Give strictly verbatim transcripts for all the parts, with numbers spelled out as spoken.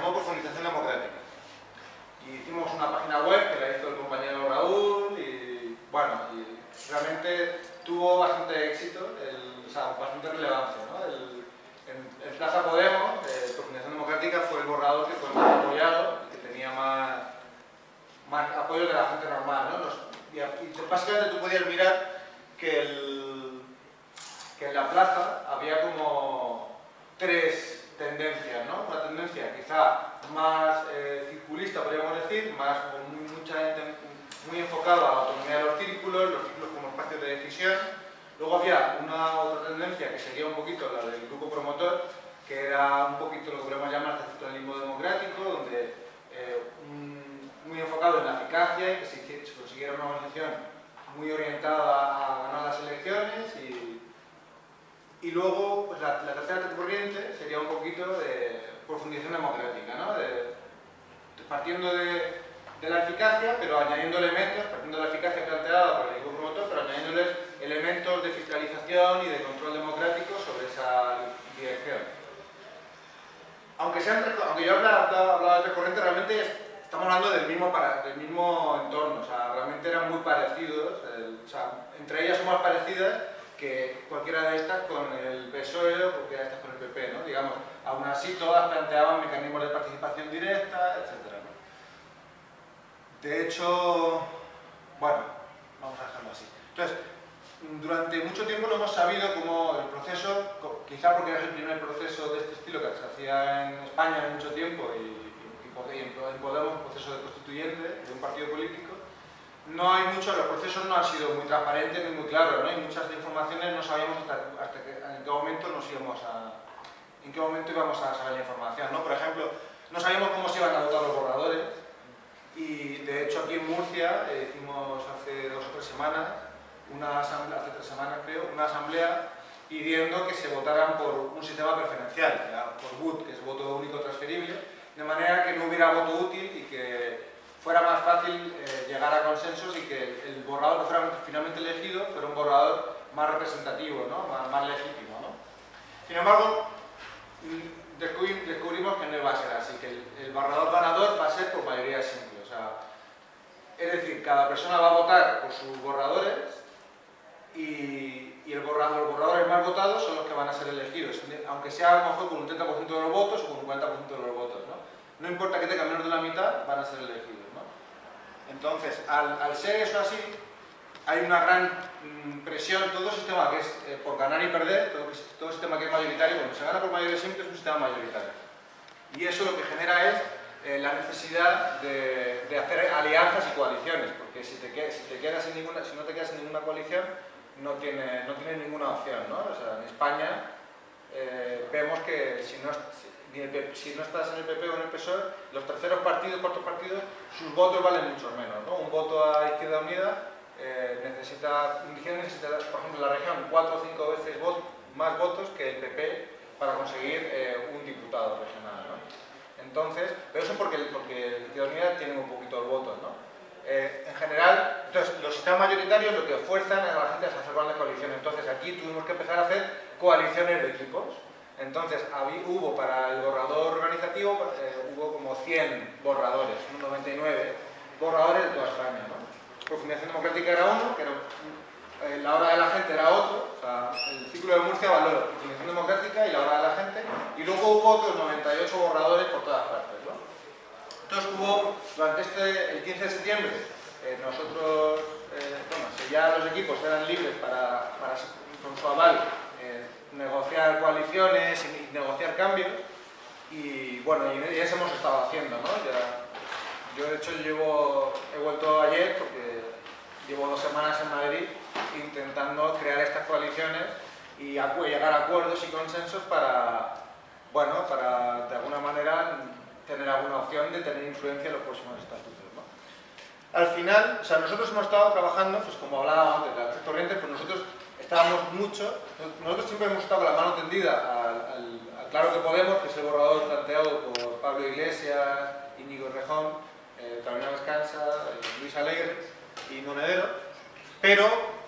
llamó Profundización Democrática. Y hicimos una página web que la hizo el compañero Raúl y, bueno, y realmente tuvo bastante éxito, el, o sea, bastante relevancia, ¿no? El, en, en Plaza Podemos, eh, Profundización Democrática fue el borrador que fue más apoyado, que tenía más, más apoyo de la gente normal, ¿no? Los, y, y básicamente tú podías mirar que, el, que en la plaza había como tres tendencias, ¿no? Una tendencia quizá más eh, circulista, podríamos decir, más con muy, mucha gente muy enfocada a la autonomía de los círculos, los círculos como espacios de decisión. Luego había una otra tendencia que sería un poquito la del grupo promotor, que era un poquito lo que podemos llamar el centralismo democrático, donde eh, un, muy enfocado en la eficacia y que se, se consiguiera una organización muy orientada a ganar las elecciones. Y, y luego pues la, la tercera corriente sería un poquito de profundización democrática, ¿no? De, de, partiendo de, de la eficacia, pero añadiendo elementos, partiendo de la eficacia planteada por el grupo promotor, pero añadiéndoles elementos de fiscalización y de control democrático sobre esa dirección. Aunque, sean, aunque yo hablaba, hablaba de tres corrientes, realmente estamos hablando del mismo, para, del mismo entorno, o sea, realmente eran muy parecidos, el, o sea, entre ellas son más parecidas que cualquiera de estas con el P S O E o cualquiera de estas con el P P, ¿no? Digamos, aún así todas planteaban mecanismos de participación directa, etcétera, ¿no? De hecho, bueno, vamos a dejarlo así. Entonces, durante mucho tiempo no hemos sabido cómo el proceso, quizá porque era el primer proceso de este estilo que se hacía en España en mucho tiempo y, y, y en Podemos, un proceso de constituyente de un partido político, no hay mucho, los procesos no han sido muy transparentes ni muy claros, ¿no? Y muchas informaciones no sabíamos hasta, hasta que, en qué momento nos íbamos a, en qué momento íbamos a saber la información, ¿no? Por ejemplo, no sabíamos cómo se iban a votar los borradores y de hecho aquí en Murcia eh, hicimos hace dos o tres semanas una asamblea, hace tres semanas creo, una asamblea pidiendo que se votaran por un sistema preferencial, ya, por V U T, que es voto único transferible, de manera que no hubiera voto útil y que fuera más fácil eh, llegar a consensos y que el, el borrador que fuera finalmente elegido fuera un borrador más representativo, ¿no? más, más legítimo, ¿no? Sin embargo, descubri descubrimos que no iba a ser así, que el, el borrador ganador va a ser por mayoría simple, o sea, es decir, cada persona va a votar por sus borradores y, y el borrador, los borradores más votados son los que van a ser elegidos, aunque sea a lo mejor con un treinta por ciento de los votos o con un cuarenta por ciento de los votos, ¿no? No importa que tengan menos de la mitad, van a ser elegidos, ¿no? Entonces, al, al ser eso así, hay una gran mmm, presión, todo sistema que es eh, por ganar y perder, todo, todo sistema que es mayoritario, cuando se gana por mayoría simple es un sistema mayoritario. Y eso lo que genera es eh, la necesidad de, de hacer alianzas y coaliciones, porque si te, si te quedas sin ninguna, si no te quedas sin ninguna coalición, no tienes no tiene ninguna opción, ¿no? O sea, en España eh, vemos que si no, si, si no estás en el P P o en el P S O E, los terceros partidos, cuartos partidos, sus votos valen mucho menos, ¿no? Un voto a Izquierda Unida eh, necesita, necesita, por ejemplo, en la región, cuatro o cinco veces vot, más votos que el P P para conseguir eh, un diputado regional, ¿no? Entonces, pero eso porque, porque Izquierda Unida tiene un poquito de votos, ¿no? Eh, en general, entonces, los sistemas mayoritarios lo que fuerzan a la gente a hacer grandes coaliciones. Entonces, aquí tuvimos que empezar a hacer coaliciones de equipos. Entonces, había, hubo para el borrador organizativo, eh, hubo como cien borradores, noventa y nueve borradores de toda España, ¿no? Profundización Democrática era uno, que era, eh, la hora de la gente era otro, o sea, el Círculo de Murcia valoró Profundización Democrática y la hora de la gente, y luego hubo otros noventa y ocho borradores por todas partes, ¿no? Entonces hubo, durante este, el quince de septiembre, eh, nosotros, eh, bueno, si ya los equipos eran libres para, para con su aval, eh, negociar coaliciones y negociar cambios, y bueno, y eso hemos estado haciendo, ¿no? Ya, yo de hecho llevo, he vuelto ayer porque llevo dos semanas en Madrid intentando crear estas coaliciones y llegar a acuerdos y consensos para, bueno, para de alguna manera tener alguna opción de tener influencia en los próximos estatutos, ¿no? Al final, o sea, nosotros hemos estado trabajando, pues como hablaba antes de las tres corrientes, pues nosotros estábamos mucho, nosotros siempre hemos estado con la mano tendida al, al, al Claro que Podemos, que es el borrador planteado por Pablo Iglesias, Íñigo Errejón, eh, Carolina Descansa, eh, Luis Alegre y Monedero, pero pues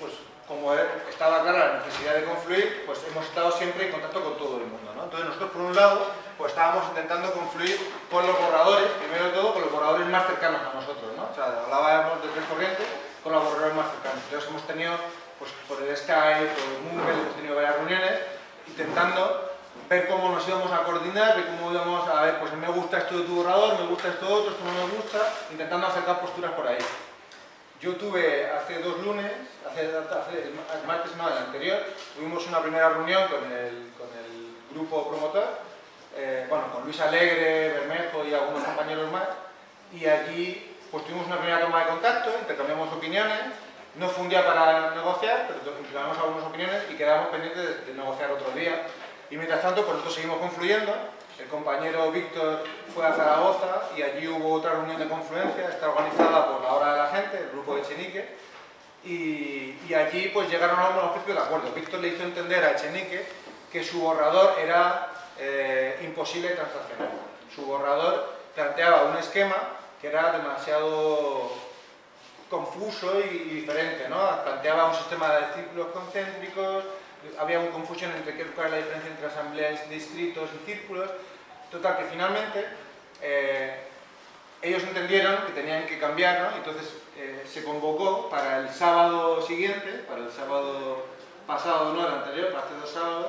como estaba clara la necesidad de confluir, pues hemos estado siempre en contacto con todo el mundo, ¿no? Entonces nosotros, por un lado, pues estábamos intentando confluir con los borradores, primero de todo con los borradores más cercanos a nosotros, ¿no? O sea, hablábamos de Tres Corrientes con los borradores más cercanos. Entonces hemos tenido, pues por el Skype, por el Moodle, hemos tenido varias reuniones intentando ver cómo nos íbamos a coordinar, ver cómo íbamos a ver, pues me gusta esto de tu borrador, me gusta esto otro, esto no me gusta, intentando acercar posturas por ahí. Yo tuve hace dos lunes, hace, hace el martes no, el anterior, tuvimos una primera reunión con el, con el grupo promotor, eh, bueno, con Luis Alegre, Bermejo y algunos compañeros más, y allí pues tuvimos una primera toma de contacto, intercambiamos opiniones, no fue un día para negociar, pero intercambiamos algunas opiniones y quedamos pendientes de, de negociar otro día. Y mientras tanto, pues nosotros seguimos confluyendo. El compañero Víctor fue a Zaragoza y allí hubo otra reunión de confluencia, está organizada por la Hora de la Gente, el grupo de Echenique, y, y allí pues llegaron a unos principios de acuerdo. Víctor le hizo entender a Echenique que su borrador era eh, imposible de transaccionar. Su borrador planteaba un esquema que era demasiado confuso y, y diferente, ¿no? Planteaba un sistema de círculos concéntricos, había una confusión entre qué, cuál es la diferencia entre asambleas de inscritos y círculos. Total, que finalmente eh, ellos entendieron que tenían que cambiar, ¿no? Entonces eh, se convocó para el sábado siguiente, para el sábado pasado, no el anterior, para hace dos sábados,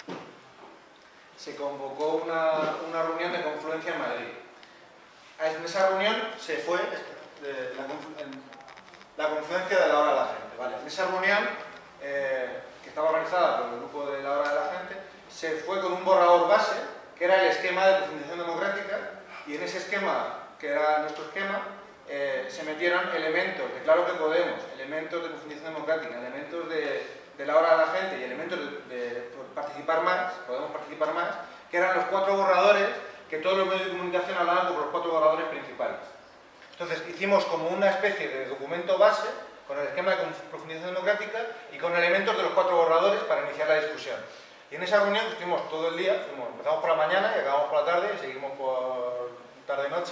se convocó una, una reunión de confluencia en Madrid. En esa reunión se fue de la, la confluencia de la Hora de la Gente, ¿vale? En esa reunión eh, que estaba organizada por el grupo de la Hora de la Gente, se fue con un borrador base, que era el esquema de profundización democrática, y en ese esquema, que era nuestro esquema, eh, se metieron elementos de Claro que Podemos, elementos de profundización democrática, elementos de, de la Hora de la Gente y elementos de, de participar más, podemos participar más, que eran los cuatro borradores que todos los medios de comunicación hablaban por los cuatro borradores principales. Entonces hicimos como una especie de documento base con el esquema de profundización democrática y con elementos de los cuatro borradores para iniciar la discusión. Y en esa reunión estuvimos todo el día, fuimos, empezamos por la mañana y acabamos por la tarde y seguimos por tarde-noche,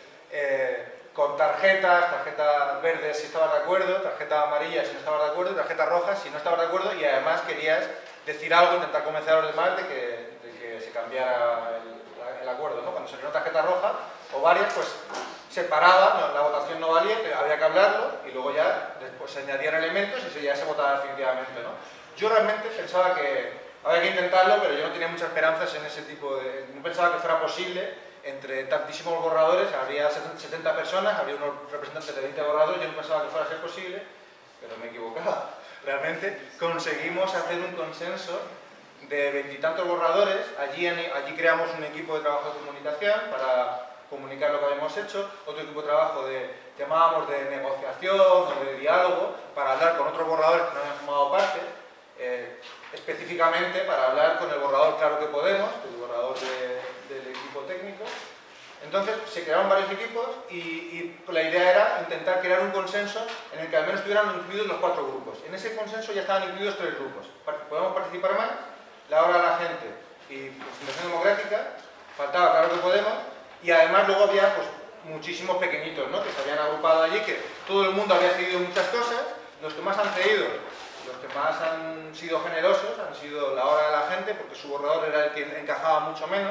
eh, con tarjetas, tarjetas verdes si estabas de acuerdo, tarjeta amarilla si no estabas de acuerdo, tarjetas rojas si no estabas de acuerdo, y además querías decir algo, intentar convencer a los demás de que, de que se cambiara el, el acuerdo, ¿no? Cuando salió una tarjeta roja o varias, pues se paraba, no, la votación no valía, había que hablarlo y luego ya después se añadían elementos y ya se votaba definitivamente, ¿no? Yo realmente pensaba que había que intentarlo, pero yo no tenía muchas esperanzas en ese tipo de... No pensaba que fuera posible, entre tantísimos borradores, habría setenta personas, habría unos representantes de veinte borradores, yo no pensaba que fuera a ser posible, pero me equivocaba. Realmente conseguimos hacer un consenso de veintitantos borradores, allí, allí creamos un equipo de trabajo de comunicación para comunicar lo que habíamos hecho, otro equipo de trabajo de, llamábamos de negociación o de diálogo, para hablar con otros borradores que no habían formado parte, eh, específicamente para hablar con el borrador Claro que Podemos, el borrador de, del equipo técnico. Entonces se crearon varios equipos y, y la idea era intentar crear un consenso en el que al menos estuvieran incluidos los cuatro grupos. En ese consenso ya estaban incluidos tres grupos. Podemos participar más, la Hora de la Gente y Fundación Democrática, faltaba Claro que Podemos, y además luego había pues, muchísimos pequeñitos, ¿no? Que se habían agrupado allí, que todo el mundo había cedido muchas cosas. Los que más han cedido, los que más han sido generosos, han sido la Hora de la Gente, porque su borrador era el que encajaba mucho menos.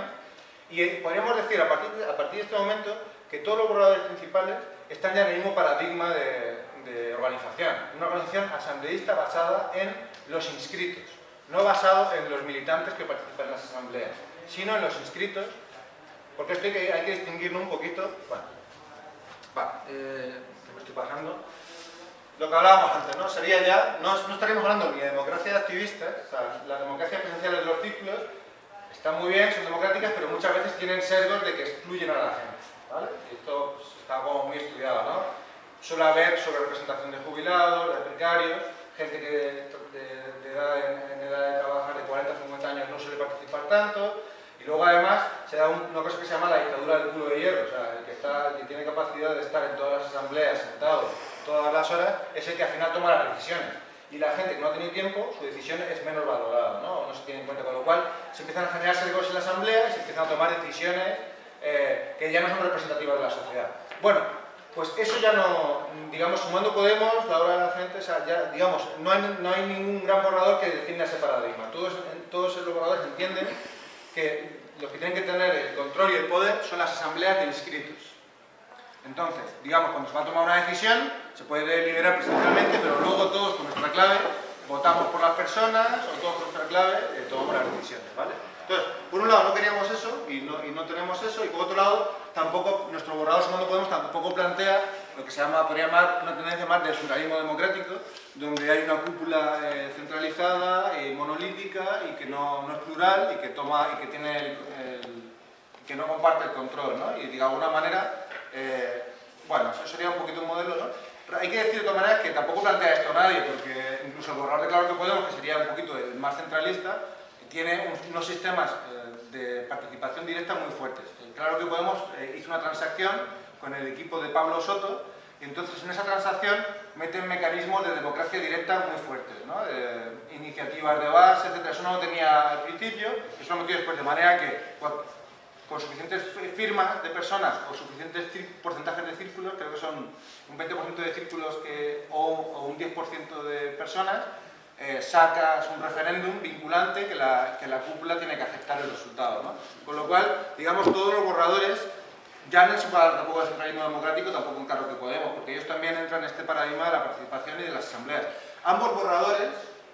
Y podríamos decir a partir, de, a partir de este momento que todos los borradores principales están ya en el mismo paradigma de, de organización. Una organización asambleísta basada en los inscritos, no basado en los militantes que participan en las asambleas, sino en los inscritos. Porque esto hay que, hay que distinguirlo un poquito. Bueno, vale, eh, me estoy pasando. Lo que hablábamos antes, ¿no? Sería ya, no, no estaríamos hablando ni de democracia de activistas, o sea, las democracias presenciales de los ciclos están muy bien, son democráticas, pero muchas veces tienen sesgos de que excluyen a la gente, ¿vale? Y esto pues, está como muy estudiado, ¿no? Suele haber sobre representación de jubilados, de precarios, gente que de, de, de edad, en, en edad de trabajar de cuarenta a cincuenta años no suele participar tanto. Y luego además se da un, una cosa que se llama la dictadura del culo de hierro, o sea, el que, está, el que tiene capacidad de estar en todas las asambleas sentado todas las horas es el que al final toma las decisiones. Y la gente que no ha tenido tiempo, su decisión es menos valorada, ¿no? No se tiene en cuenta, con lo cual se empiezan a generar sesgos en la asamblea y se empiezan a tomar decisiones eh, que ya no son representativas de la sociedad. Bueno, pues eso ya no, digamos, sumando Podemos, la hora de la gente, o sea, ya, digamos, no hay, no hay ningún gran borrador que defina ese paradigma. Todos, todos los borradores entienden que los que tienen que tener el control y el poder son las asambleas de inscritos. Entonces, digamos, cuando se va a tomar una decisión, se puede deliberar presencialmente, pero luego todos con nuestra clave votamos por las personas, o todos con nuestra clave eh, tomamos las decisiones, ¿vale? Entonces, por un lado no queríamos eso, y no, y no tenemos eso, y por otro lado, tampoco, nuestro borrador Sumando Podemos tampoco plantea lo que se llama, podría llamar, una tendencia más del pluralismo democrático, donde hay una cúpula eh, centralizada, eh, monolítica, y que no, no es plural, y que toma, y que tiene el, el, que no comparte el control, ¿no? Y de alguna manera, eh, bueno, eso sería un poquito un modelo, ¿no? Pero hay que decir de todas maneras que tampoco plantea esto nadie, porque incluso el borrador de Claro que Podemos, que sería un poquito el más centralista, tiene unos sistemas eh, de participación directa muy fuertes. Claro que Podemos eh, hizo una transacción con el equipo de Pablo Soto, y entonces en esa transacción meten mecanismos de democracia directa muy fuertes, ¿no? De iniciativas de base, etcétera. Eso no lo tenía al principio, eso lo metió después, de manera que con suficientes firmas de personas o suficientes porcentajes de círculos, creo que son un veinte por ciento de círculos que, o, o un diez por ciento de personas, eh, sacas un referéndum vinculante que la, que la cúpula tiene que aceptar el resultado, ¿no? Con lo cual, digamos, todos los borradores ya no se puede hablar tampoco de centralismo democrático, tampoco en Claro que Podemos, porque ellos también entran en este paradigma de la participación y de las asambleas. Ambos borradores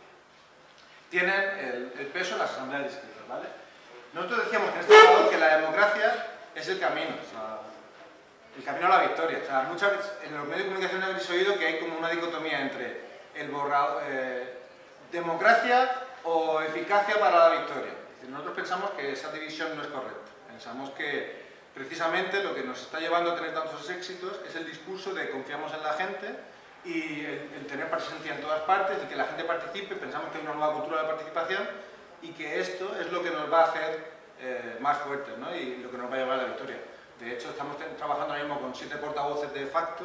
tienen el, el peso en las asambleas de inscritos, ¿vale? Nosotros decíamos que en este borrador que la democracia es el camino, o sea, el camino a la victoria. O sea, muchas veces en los medios de comunicación habéis oído que hay como una dicotomía entre el borrador, eh, democracia o eficacia para la victoria. Es decir, nosotros pensamos que esa división no es correcta. Pensamos que precisamente lo que nos está llevando a tener tantos éxitos es el discurso de confiamos en la gente y el, el tener presencia en todas partes y que la gente participe. Pensamos que hay una nueva cultura de participación y que esto es lo que nos va a hacer eh, más fuertes, ¿no? Y lo que nos va a llevar a la victoria. De hecho, estamos trabajando ahora mismo con siete portavoces de facto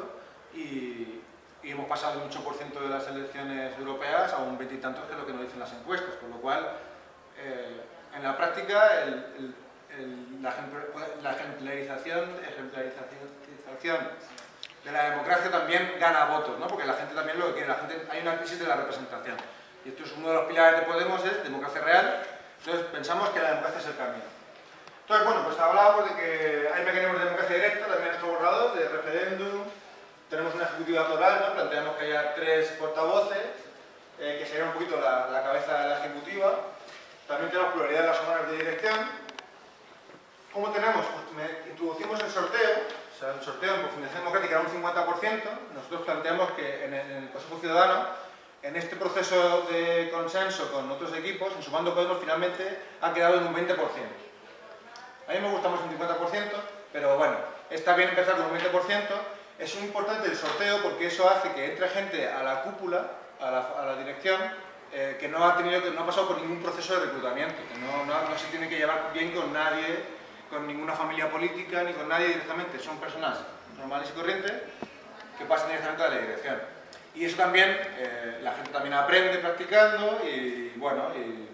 y, y hemos pasado del ocho por ciento de las elecciones europeas a un veintitantos, que es lo que nos dicen las encuestas, con lo cual, eh, en la práctica, el, el, el, la, la ejemplarización, ejemplarización de la democracia también gana votos, ¿no? Porque la gente también lo que quiere, la gente, hay una crisis de la representación. Y esto es uno de los pilares de Podemos, es democracia real. Entonces pensamos que la democracia es el camino. Entonces, bueno, pues hablábamos de que hay mecanismos de democracia directa, también en nuestro borrador, de referéndum, tenemos una ejecutiva total, ¿no? Planteamos que haya tres portavoces, eh, que sería un poquito la, la cabeza de la ejecutiva. También tenemos pluralidad de las órganos de dirección. ¿Cómo tenemos? Pues me, introducimos el sorteo, o sea, el sorteo en profundidad democrática era un cincuenta por ciento. Nosotros planteamos que en el, en el Consejo Ciudadano, en este proceso de consenso con otros equipos, en Sumando Podemos finalmente ha quedado en un veinte por ciento. A mí me gusta más un cincuenta por ciento, pero bueno, está bien empezar con un veinte por ciento. Es muy importante el sorteo porque eso hace que entre gente a la cúpula, a la, a la dirección, eh, que, no ha tenido, que no ha pasado por ningún proceso de reclutamiento, que no, no, no se tiene que llevar bien con nadie, con ninguna familia política, ni con nadie directamente. Son personas normales y corrientes que pasan directamente a la dirección. Y eso también, eh, la gente también aprende practicando y bueno, y, en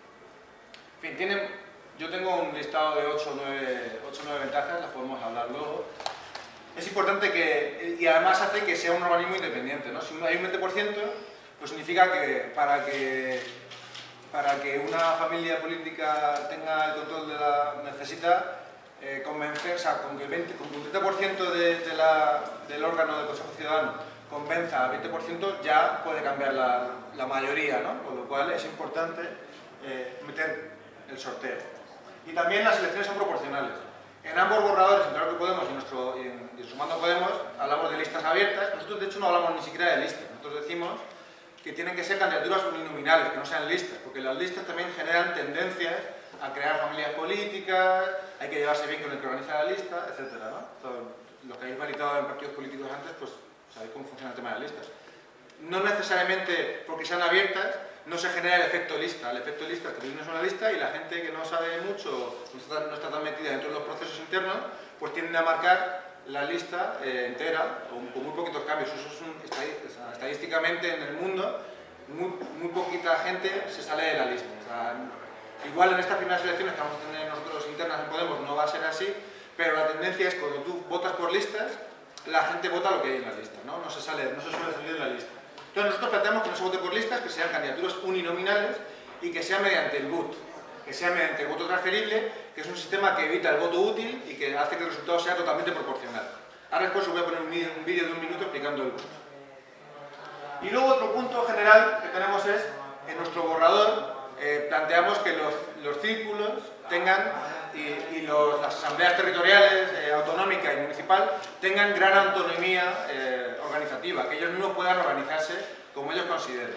fin, tienen, yo tengo un listado de ocho o nueve ventajas, las podemos hablar luego. Es importante que, y además hace que sea un organismo independiente, ¿no? Si hay un veinte por ciento, pues significa que para que, para que una familia política tenga el control de la, necesita eh, convencer, o sea, con que el veinte, con que un treinta por ciento de, de la, del órgano del Consejo Ciudadano convenza al veinte por ciento, ya puede cambiar la, la mayoría, ¿no? Con lo cual es importante eh, meter el sorteo. Y también las elecciones son proporcionales. En ambos borradores, en Claro que Podemos y, nuestro, y en, y en Sumando Podemos, hablamos de listas abiertas. Nosotros, de hecho, no hablamos ni siquiera de listas. Nosotros decimos que tienen que ser candidaturas uninominales, que no sean listas, porque las listas también generan tendencias a crear familias políticas, hay que llevarse bien con el que organiza la lista, etcétera, ¿no? Entonces, los que habéis militado en partidos políticos antes, pues sabéis cómo funciona el tema de las listas. No necesariamente porque sean abiertas, no se genera el efecto lista. El efecto lista es que tienes una lista y la gente que no sabe mucho, no está, no está tan metida dentro de los procesos internos, pues tienden a marcar la lista eh, entera, con, con muy poquitos cambios. Eso es un, estadísticamente en el mundo, muy, muy poquita gente se sale de la lista. O sea, igual en estas primeras elecciones que vamos a tener nosotros internas en Podemos no va a ser así, pero la tendencia es cuando tú votas por listas, la gente vota lo que hay en la lista, ¿no? No se, sale, no se suele salir de la lista. Entonces nosotros planteamos que no se vote por listas, que sean candidaturas uninominales y que sea mediante el B U T, que sea mediante el voto transferible, que es un sistema que evita el voto útil y que hace que el resultado sea totalmente proporcional. Ahora después os voy a poner un vídeo de un minuto explicando el B U T. Y luego otro punto general que tenemos es, en nuestro borrador, eh, planteamos que los, los círculos tengan, y, y los, las asambleas territoriales, eh, autonómica y municipal, tengan gran autonomía eh, organizativa, que ellos mismos puedan organizarse como ellos consideren.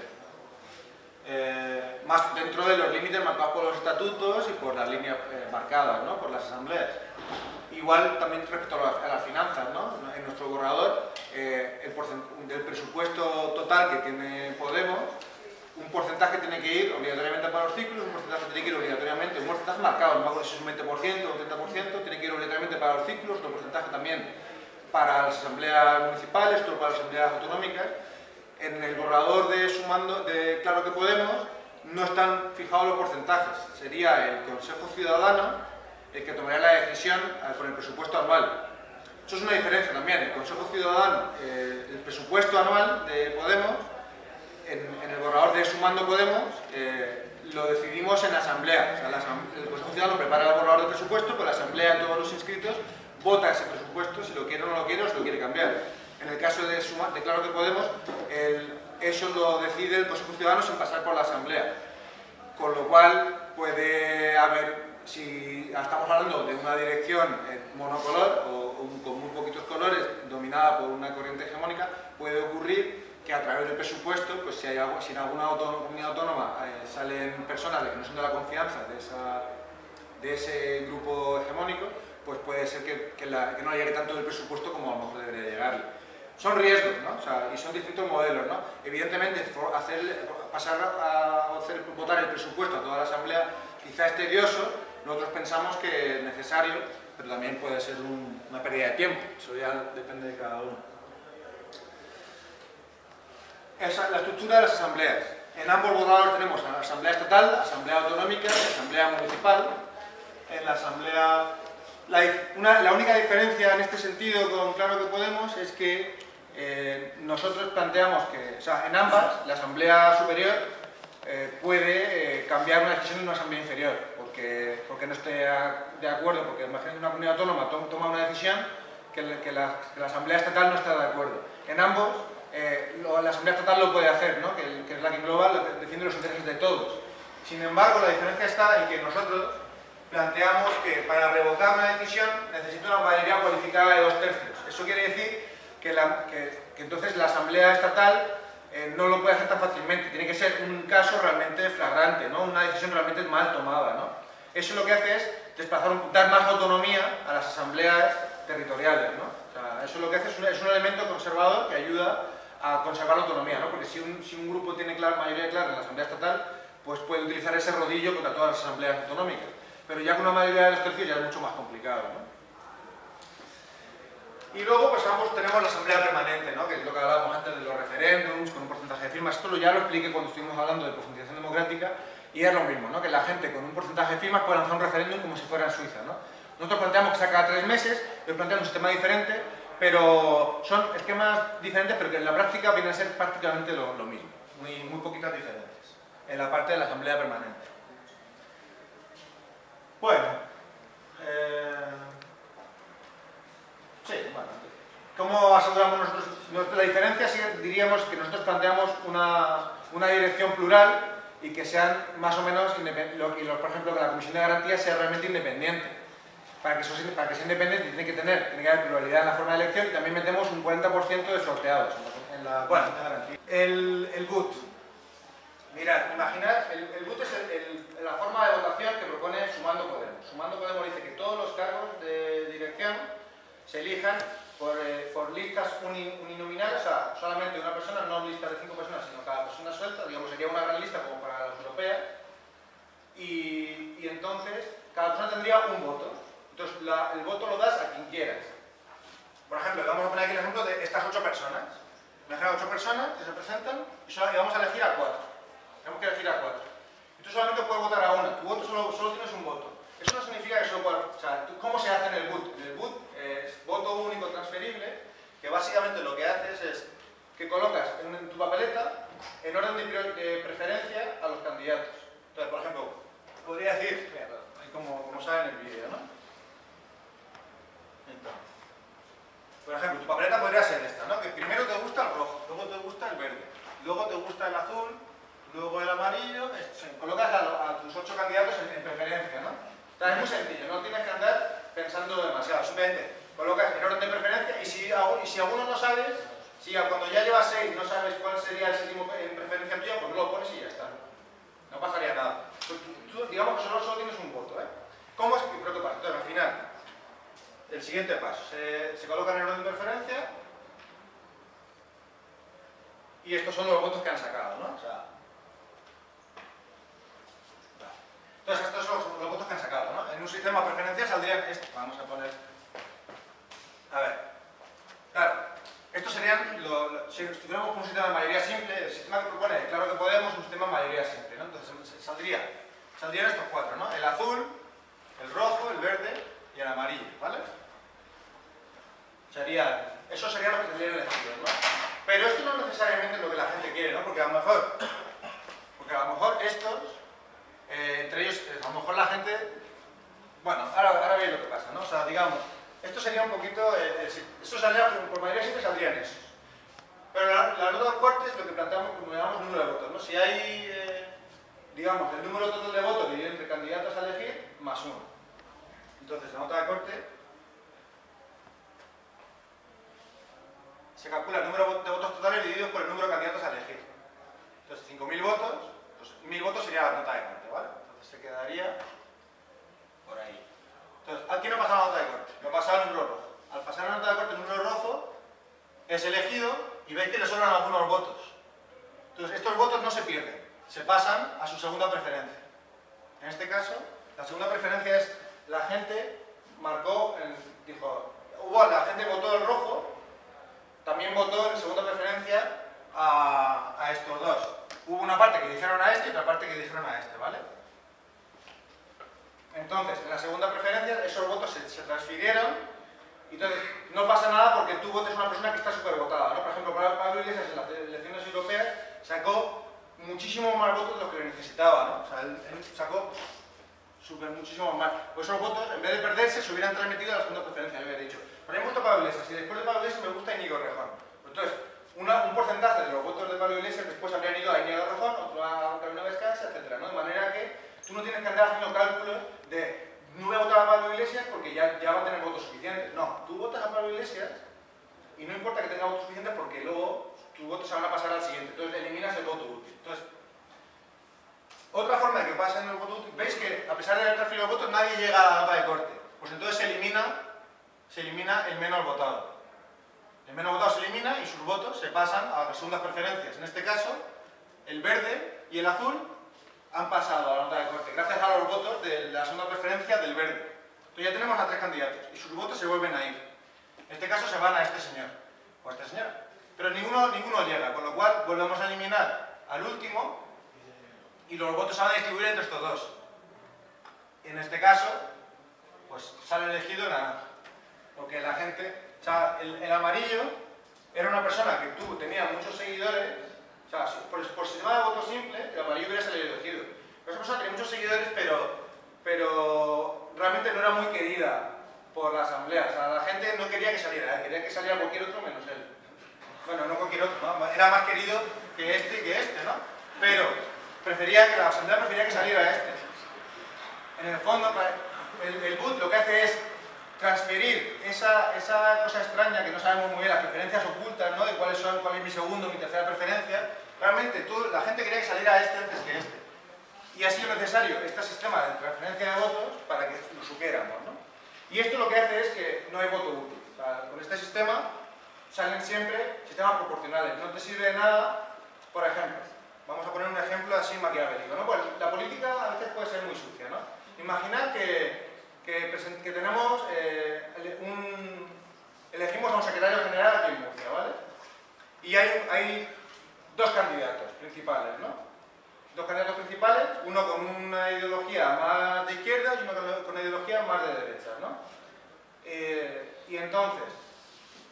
Eh, más dentro de los límites marcados por los estatutos y por las líneas eh, marcadas, ¿no? Por las asambleas. Igual también respecto a, la, a las finanzas, ¿no? En nuestro borrador, eh, el del presupuesto total que tiene Podemos, un porcentaje tiene que ir obligatoriamente para los ciclos, un porcentaje tiene que ir obligatoriamente, un porcentaje marcado, no me acuerdo si es un veinte por ciento o un treinta por ciento, tiene que ir obligatoriamente para los ciclos, otro porcentaje también para las asambleas municipales, otro para las asambleas autonómicas. En el borrador de Sumando, de Claro que Podemos, no están fijados los porcentajes. Sería el Consejo Ciudadano el que tomaría la decisión con el presupuesto anual. Eso es una diferencia también. El Consejo Ciudadano, eh, el presupuesto anual de Podemos, en, en el borrador de Sumando Podemos, eh, lo decidimos en la Asamblea. O sea, la, el Consejo Ciudadano prepara el borrador de presupuesto, pero la Asamblea, todos los inscritos, vota ese presupuesto, si lo quiere o no lo quiere, o si lo quiere cambiar. En el caso de, Suma, de Claro que Podemos, el, eso lo decide el Consejo Ciudadano sin pasar por la Asamblea. Con lo cual puede haber, si estamos hablando de una dirección monocolor o un, con muy poquitos colores dominada por una corriente hegemónica, puede ocurrir que a través del presupuesto, pues si, hay algo, si en alguna comunidad autónoma eh, salen personas que no son de la confianza de, esa, de ese grupo hegemónico, pues puede ser que, que, la, que no llegue tanto del presupuesto como a lo mejor debería llegarle. Son riesgos, ¿no? O sea, y son distintos modelos, ¿no? Evidentemente, hacer, pasar a hacer votar el presupuesto a toda la Asamblea quizá es tedioso, nosotros pensamos que es necesario, pero también puede ser un, una pérdida de tiempo, eso ya depende de cada uno. Esa, la estructura de las asambleas. En ambos borradores tenemos la Asamblea Estatal, Asamblea Autonómica y Asamblea Municipal. En la Asamblea... La, una, la única diferencia en este sentido con Claro que Podemos es que eh, nosotros planteamos que, o sea, en ambas, la Asamblea Superior eh, puede eh, cambiar una decisión de una Asamblea Inferior, porque, porque no esté a, de acuerdo, porque imagínate una comunidad autónoma to, toma una decisión que, que, la, que la Asamblea Estatal no está de acuerdo. En ambos, eh, lo, la Asamblea Estatal lo puede hacer, ¿no? que, que es la que engloba, lo que defiende los intereses de todos. Sin embargo, la diferencia está en que nosotros planteamos que para revocar una decisión necesita una mayoría cualificada de dos tercios. Eso quiere decir que, la, que, que entonces la Asamblea Estatal eh, no lo puede hacer tan fácilmente. Tiene que ser un caso realmente flagrante, ¿no? Una decisión realmente mal tomada, ¿no? Eso lo que hace es desplazar, dar más autonomía a las asambleas territoriales, ¿no? O sea, eso lo que hace es un, es un elemento conservador que ayuda a conservar la autonomía, ¿no? Porque si un, si un grupo tiene clara, mayoría clara en la Asamblea Estatal, pues puede utilizar ese rodillo contra todas las asambleas autonómicas. Pero ya con una mayoría de dos tercios ya es mucho más complicado, ¿no? Y luego pues ambos tenemos la asamblea permanente, ¿no? Que es lo que hablábamos antes de los referéndums, con un porcentaje de firmas. Esto ya lo expliqué cuando estuvimos hablando de profundización democrática y es lo mismo, ¿no? Que la gente con un porcentaje de firmas puede lanzar un referéndum como si fuera en Suiza, ¿no? Nosotros planteamos que sea cada tres meses, ellos plantean un sistema diferente, pero son esquemas diferentes, pero que en la práctica vienen a ser prácticamente lo, lo mismo. Muy, muy poquitas diferencias en la parte de la asamblea permanente. Bueno, eh... sí, bueno, ¿cómo aseguramos nosotros? La diferencia sí, diríamos que nosotros planteamos una, una dirección plural y que sean más o menos, y los, por ejemplo, que la Comisión de Garantías sea realmente independiente. Para que, eso, para que sea independiente tiene que tener, tiene que haber pluralidad en la forma de elección y también metemos un cuarenta por ciento de sorteados en la Comisión de Garantías. El, el B U T. Mirad, imaginad, el, el B U T es el, el, la forma de votación que propone Sumando Podemos. Sumando Podemos dice que todos los cargos de dirección se elijan por, eh, por listas uni, uninominales, o sea, solamente una persona, no listas de cinco personas, sino cada persona suelta, digamos, sería una gran lista como para las europeas, y, y entonces cada persona tendría un voto. Entonces, la, el voto lo das a quien quieras. Por ejemplo, vamos a poner aquí el ejemplo de estas ocho personas. Imagina ocho personas que se presentan y, solo, y vamos a elegir a cuatro. Tenemos que elegir a cuatro. Y tú solamente puedes votar a una. Tu voto solo, solo tienes un voto. Eso no significa que solo puedas... O sea, ¿cómo se hace en el B U T? En el B U T es voto único transferible básicamente lo que haces es que colocas en, en tu papeleta en orden de, de preferencia a los candidatos. Entonces, por ejemplo, podría decir, mira, como, como sale en el vídeo, ¿no? Entonces, por ejemplo, tu papeleta podría ser esta, ¿no? Que primero te gusta el rojo, luego te gusta el verde, luego te gusta el azul, luego el amarillo. Esto, colocas a, a tus ocho candidatos en, en preferencia, ¿no? O sea, es muy sencillo, no tienes que andar pensando demasiado, simplemente colocas en orden de preferencia y si, y si alguno no sabes, si cuando ya llevas seis no sabes cuál sería el séptimo en preferencia tuya, pues lo pones y ya está. No pasaría nada. Pues tú, tú, digamos que solo, solo tienes un voto, ¿eh? ¿Cómo es que creo que pasa? Entonces, al final, el siguiente paso, se, se colocan en orden de preferencia y estos son los votos que han sacado, ¿no? O sea, entonces, estos son los, los votos que han sacado, ¿no? En un sistema de preferencia saldrían estos. Vamos a poner... A ver. Claro, estos serían... Lo, lo, si estuviéramos con un sistema de mayoría simple, el sistema que propone, claro que podemos, es un sistema de mayoría simple, ¿no? Entonces, saldría, saldrían estos cuatro, ¿no? El azul, el rojo, el verde y el amarillo, ¿vale? Serían... Esos serían los que tendrían elegidos, ¿no? Pero esto no es necesariamente lo que la gente quiere, ¿no? Porque a lo mejor... Porque a lo mejor estos... Eh, entre ellos, eh, a lo mejor la gente... Bueno, ahora, ahora veis lo que pasa, ¿no? O sea, digamos, esto sería un poquito... Eh, eh, esto saldría, por mayoría siempre saldrían esos. Pero la, la nota de corte es lo que planteamos como llamamos número de votos, ¿no? Si hay, eh, digamos, el número total de votos dividido entre candidatos a elegir, más uno. Entonces, la nota de corte se calcula el número de votos totales divididos por el número de candidatos a elegir. Entonces, cinco mil votos, pues mil votos sería la nota de corte, ¿vale? Entonces se quedaría por ahí. Entonces, aquí no pasa la nota de corte, no pasa el número rojo. Al pasar la nota de corte el número rojo, es elegido y veis que le sobran algunos votos. Entonces, estos votos no se pierden, se pasan a su segunda preferencia. En este caso, la segunda preferencia es la gente marcó, en, dijo, hubo, la gente votó el rojo, también votó en segunda preferencia a, a estos dos. Hubo una parte que dijeron a este y otra parte que dijeron a este, ¿vale? Entonces, en la segunda preferencia, esos votos se, se transfirieron. Entonces, no pasa nada porque tú votes a una persona que está súper votada, ¿no? Por ejemplo, Pablo Iglesias en las elecciones europeas sacó muchísimo más votos de los que le necesitaba, ¿no? O sea, él, él sacó súper muchísimo más. Pues esos votos, en vez de perderse, se hubieran transmitido a la segunda preferencia, yo hubiera dicho. Pero me gusta Pablo Iglesias y después de Pablo Iglesias me gusta Íñigo Errejón. Entonces, una, un porcentaje de los votos de Pablo Iglesias después habrían ido a Íñigo Errejón, otro a Carolina Vescanza, etcétera, ¿no? De manera que tú no tienes que andar haciendo cálculos de no voy a votar a Pablo Iglesias porque ya, ya va a tener votos suficientes. No, tú votas a Pablo Iglesias y no importa que tenga votos suficientes porque luego tus votos se van a pasar al siguiente. Entonces eliminas el voto útil. Entonces, otra forma de que pasen el voto útil, veis que a pesar de haber transferido los votos nadie llega a la nota de corte. Pues entonces se elimina, se elimina el menos votado. El menos votado se elimina y sus votos se pasan a las segundas preferencias. En este caso, el verde y el azul han pasado a la nota de corte, gracias a los votos de la segunda preferencia del verde. Entonces ya tenemos a tres candidatos y sus votos se vuelven a ir. En este caso se van a este señor o a esta señora. Pero ninguno, ninguno llega, con lo cual volvemos a eliminar al último y los votos se van a distribuir entre estos dos. En este caso, pues sale elegido la, porque la gente, o sea, el, el amarillo era una persona que tuvo, tenía muchos seguidores. O sea, por, por sistema de voto simple, el amarillo hubiera salido elegido. Pero esa persona tenía muchos seguidores, pero, pero realmente no era muy querida por la asamblea. O sea, la gente no quería que saliera, ¿eh? Quería que saliera cualquier otro menos él. Bueno, no cualquier otro, ¿no? Era más querido que este y que este, ¿no? Pero prefería que la asamblea prefería que saliera este. En el fondo, el, el B U T lo que hace es transferir esa, esa cosa extraña que no sabemos muy bien, las preferencias ocultas, ¿no? De cuáles son, cuál es mi segundo, mi tercera preferencia. Realmente tú, la gente quería que saliera este antes que este. Y ha sido necesario este sistema de transferencia de votos para que lo supiéramos, ¿no? Y esto lo que hace es que no hay voto útil. O sea, con este sistema salen siempre sistemas proporcionales. No te sirve de nada, por ejemplo, vamos a poner un ejemplo así maquiavélico, ¿no? Pues la política a veces puede ser muy sucia, ¿no? Imaginad que, que, que tenemos eh, un... elegimos a un secretario general aquí en Murcia, ¿vale? Y hay, hay dos candidatos principales, ¿no? Dos candidatos principales, uno con una ideología más de izquierda y uno con una ideología más de derecha, ¿no? Eh, y entonces, pues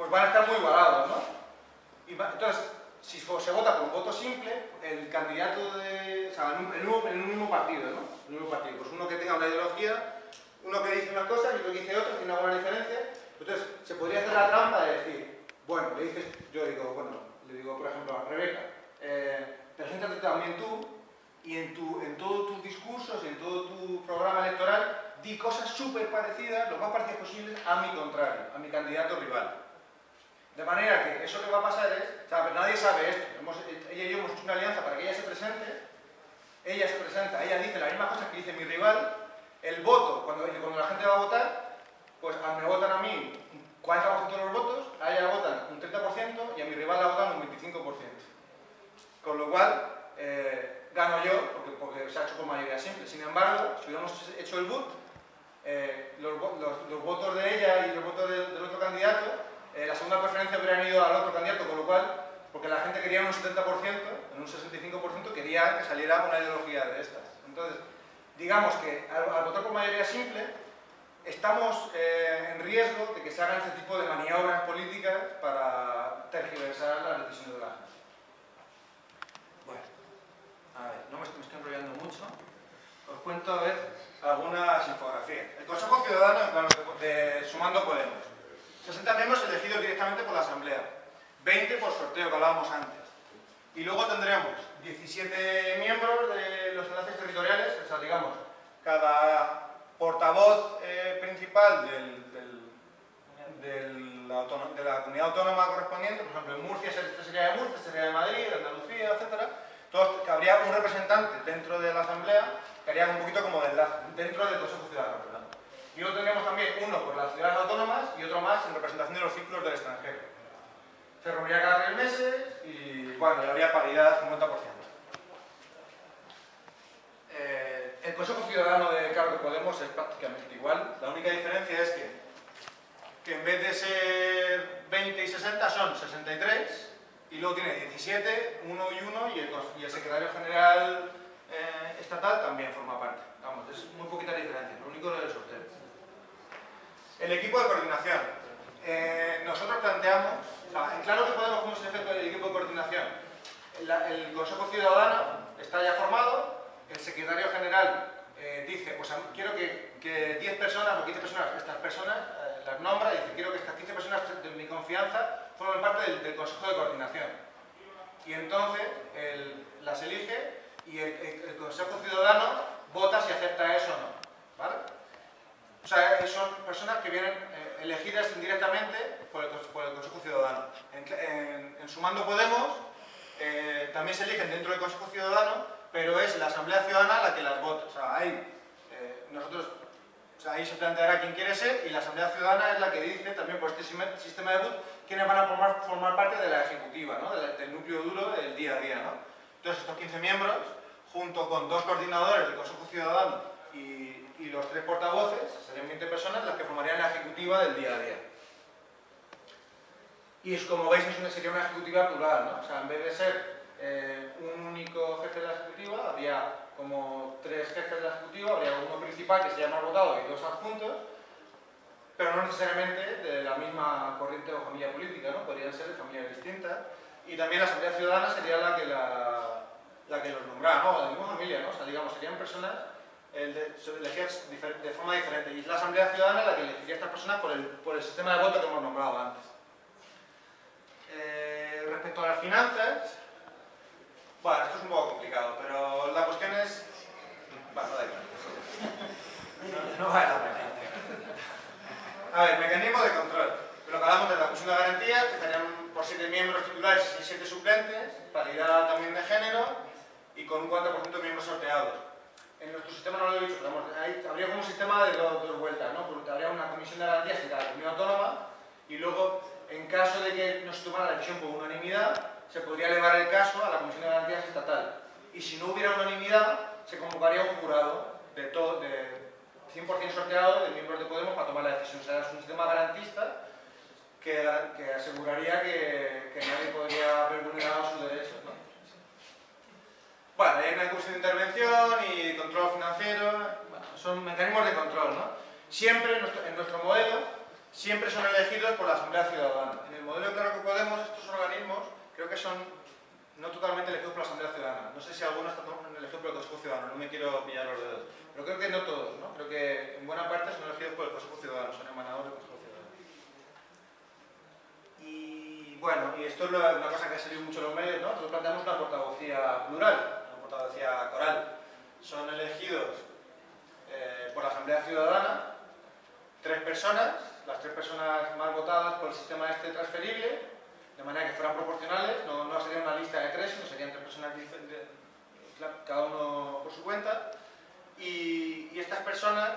pues van a estar muy igualados, ¿no? Y va, entonces, si se vota por un voto simple, el candidato de... O sea, en un, en un, en un mismo partido, ¿no? En un mismo partido. Pues uno que tenga una ideología, uno que dice una cosa y otro que dice otra, tiene una buena diferencia. Entonces, se podría hacer la trampa de decir, bueno, le dices, yo digo, bueno, le digo, por ejemplo, a Rebeca, eh, preséntate también tú y en, tu, en todos tus discursos, en todo tu programa electoral, di cosas súper parecidas, lo más parecidas posibles, a mi contrario, a mi candidato rival. De manera que eso que va a pasar es, o sea, nadie sabe esto, hemos, ella y yo hemos hecho una alianza para que ella se presente, ella se presenta, ella dice las mismas cosas que dice mi rival, el voto, cuando, cuando la gente va a votar, pues me votan a mí un cuarenta por ciento de los votos, a ella la votan un treinta por ciento y a mi rival la votan un veinticinco por ciento. Con lo cual, eh, gano yo, porque, porque se ha hecho por mayoría simple. Sin embargo, si hubiéramos hecho el voot, eh, los, los, los votos de ella y los votos de, del otro candidato, eh, la segunda preferencia hubieran ido al otro candidato, con lo cual, porque la gente quería en un setenta por ciento, en un sesenta y cinco por ciento quería que saliera una ideología de estas. Entonces, digamos que al, al votar por mayoría simple, estamos eh, en riesgo de que se hagan este tipo de maniobras políticas para tergiversar las decisiones de la gente. Bueno, a ver, no me estoy, me estoy enrollando mucho. Os cuento a ver algunas infografías. El Consejo Ciudadano, en plan, de Sumando Podemos. sesenta miembros elegidos directamente por la Asamblea. veinte por sorteo, que hablábamos antes. Y luego tendremos diecisiete miembros de los enlaces territoriales, o sea, digamos, cada portavoz eh, principal del, del, del de la comunidad autónoma correspondiente, por ejemplo, en Murcia este sería de Murcia, este sería de Madrid, de Andalucía, etcétera. Todos, que habría un representante dentro de la Asamblea que haría un poquito como de enlace, dentro del Consejo Ciudadano, ¿verdad? Y luego tendríamos también uno por las ciudades autónomas y otro más en representación de los círculos del extranjero. Se reuniría cada tres meses y, bueno, y habría paridad cincuenta por ciento. Eh, el Consejo Ciudadano de Carlos Podemos es prácticamente igual. La única diferencia es que, que en vez de ser veinte y sesenta son sesenta y tres y luego tiene diecisiete, uno y uno y el, y el secretario general eh, estatal también forma parte. Vamos, es muy poquita diferencia, lo único es el sorteo. El equipo de coordinación. Eh, nosotros planteamos, o sea, en Claro que Podemos, ¿cómo se hace el equipo de coordinación? El, el Consejo Ciudadano está ya formado, el secretario general eh, dice, pues quiero que, que diez personas o quince personas, estas personas eh, las nombra y dice, quiero que estas quince personas de mi confianza formen parte del, del Consejo de Coordinación. Y entonces el, las elige y el, el, el Consejo Ciudadano vota si acepta eso o no, ¿vale? O sea, son personas que vienen eh, elegidas indirectamente por el, por el Consejo Ciudadano. En, en, en Sumando Podemos eh, también se eligen dentro del Consejo Ciudadano, pero es la Asamblea Ciudadana la que las vota. O sea, ahí, eh, nosotros, o sea, ahí se planteará quién quiere ser y la Asamblea Ciudadana es la que dice también por este sistema de voto quiénes van a formar, formar parte de la ejecutiva, ¿no? del, del núcleo duro del día a día, ¿no? Entonces, estos quince miembros, junto con dos coordinadores del Consejo Ciudadano y, y los tres portavoces, serían veinte personas las que formarían la ejecutiva del día a día. Y es, como veis, es una, sería una ejecutiva plural, ¿no? O sea, en vez de ser eh, un único jefe de la ejecutiva, habría como tres jefes de la ejecutiva, habría uno principal que sería más votado y dos adjuntos, pero no necesariamente de la misma corriente o familia política, ¿no? Podrían ser de familias distintas. Y también la Asamblea Ciudadana sería la que, la, la que los nombrara, ¿no? De la misma familia, ¿no? O sea, digamos, serían personas eh, elegidas de forma diferente. Y es la Asamblea Ciudadana la que elegiría a estas personas por el, por el sistema de voto que hemos nombrado antes. Eh, respecto a las finanzas, bueno, esto es un poco complicado, pero la cuestión es... Bueno, da igual. No, no vale la pena. A ver, mecanismo de control. Lo que hablamos de la comisión de garantías, que estarían por siete miembros titulares y siete suplentes, paridad también de género y con un cuarenta por ciento de miembros sorteados. En nuestro sistema no lo he dicho, pero vamos, ahí habría como un sistema de dos, dos vueltas, ¿no? Porque habría una comisión de garantías en cada comunidad autónoma y luego, en caso de que no se tomara la decisión por unanimidad, se podría elevar el caso a la comisión de garantías estatal. Y si no hubiera unanimidad, se convocaría un jurado de todo, de cien por cien sorteado de miembros de Podemos para tomar la decisión. O sea, es un sistema garantista que, que aseguraría que, que nadie podría haber vulnerado sus derechos, ¿no? Bueno, hay una comisión de intervención y control financiero, bueno, son mecanismos de control, ¿no? Siempre, en nuestro, en nuestro modelo, siempre son elegidos por la Asamblea Ciudadana. En el son no totalmente elegidos por la Asamblea Ciudadana. No sé si alguno está elegido por el Consejo Ciudadano, no me quiero pillar los dedos. Pero creo que no todos, ¿no? Creo que en buena parte son elegidos por el Consejo Ciudadano, son emanadores del Consejo Ciudadano. Y bueno, y esto es una cosa que ha salido mucho en los medios, ¿no? Nosotros planteamos una portavocía plural, una portavocía coral. Son elegidos eh, por la Asamblea Ciudadana tres personas, las tres personas más votadas por el sistema este transferible, de manera que fueran proporcionales, no, no sería una lista de tres, sino serían tres personas diferentes, cada uno por su cuenta. Y, y estas personas,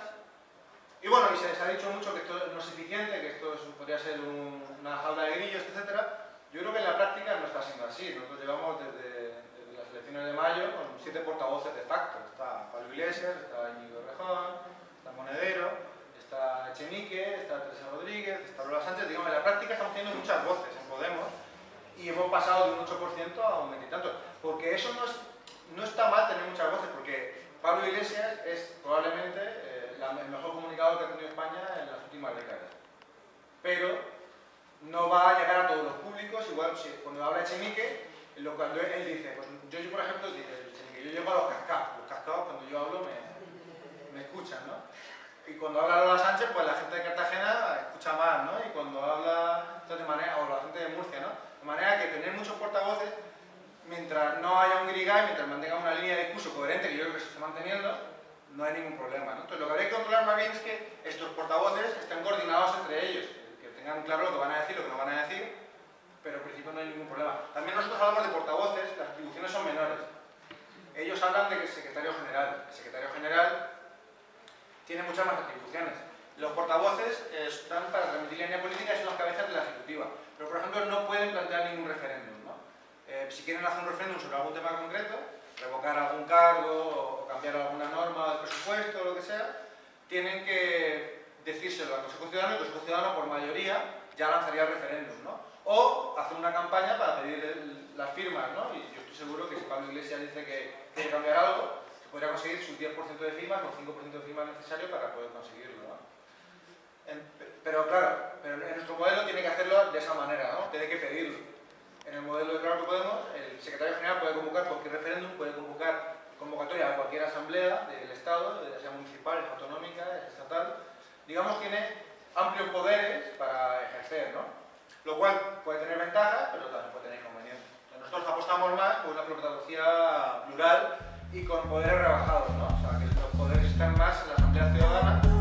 y bueno, y se, se ha dicho mucho que esto no es eficiente, que esto es, podría ser un, una jaula de grillos, etcétera. Yo creo que en la práctica no está siendo así. Nosotros llevamos desde, desde las elecciones de mayo con siete portavoces de facto. Está Pablo Iglesias, está Íñigo Errejón, está Monedero, está Echenique, está Teresa Rodríguez, está Lola Sánchez. Digamos, en la práctica estamos teniendo muchas voces en Podemos y hemos pasado de un ocho por ciento a un veinte y tanto. Porque eso no, es, no está mal tener muchas voces, porque Pablo Iglesias es probablemente eh, la, el mejor comunicador que ha tenido España en las últimas décadas. Pero no va a llegar a todos los públicos, igual si, cuando habla Echenique, lo, cuando él dice, pues yo, yo por ejemplo, dice Echenique, yo llego a los cascados, los cascados cuando yo hablo me, me escuchan, ¿no? Y cuando habla Lola Sánchez, pues la gente de Cartagena escucha más, ¿no? Y cuando habla de manera, o la gente de Murcia, ¿no? De manera que tener muchos portavoces, mientras no haya un guirigay, mientras mantenga una línea de discurso coherente, que yo creo que se está manteniendo, no hay ningún problema, ¿no? Entonces lo que habría que controlar más bien es que estos portavoces estén coordinados entre ellos, que tengan claro lo que van a decir, lo que no van a decir, pero en principio no hay ningún problema. También nosotros hablamos de portavoces, las atribuciones son menores. Ellos hablan de que el secretario general. El secretario general tiene muchas más atribuciones. Los portavoces están para transmitir línea política y son las cabezas de la ejecutiva. Pero, por ejemplo, no pueden plantear ningún referéndum, ¿no? Eh, si quieren hacer un referéndum sobre algún tema concreto, revocar algún cargo o cambiar alguna norma del presupuesto o lo que sea, tienen que decírselo al Consejo Ciudadano y el Consejo Ciudadano, por mayoría, ya lanzaría el referéndum, ¿no? O hacer una campaña para pedir el, las firmas, ¿no? Y yo estoy seguro que si Pablo Iglesias dice que quiere cambiar algo, se podría conseguir su diez por ciento de firmas o cinco por ciento de firmas necesario para poder conseguirlo, ¿no? En, pero claro, pero en nuestro modelo tiene que hacerlo de esa manera, ¿no? Tiene que pedirlo. En el modelo de Claro que Podemos, el secretario general puede convocar cualquier referéndum, puede convocar convocatoria a cualquier asamblea del Estado, ya sea municipal, autonómica, estatal. Digamos, tiene amplios poderes para ejercer, ¿no? Lo cual puede tener ventajas, pero también puede tener inconvenientes. Nosotros apostamos más por una portavocía plural y con poderes rebajados, ¿no? O sea, que los poderes están más en la Asamblea Ciudadana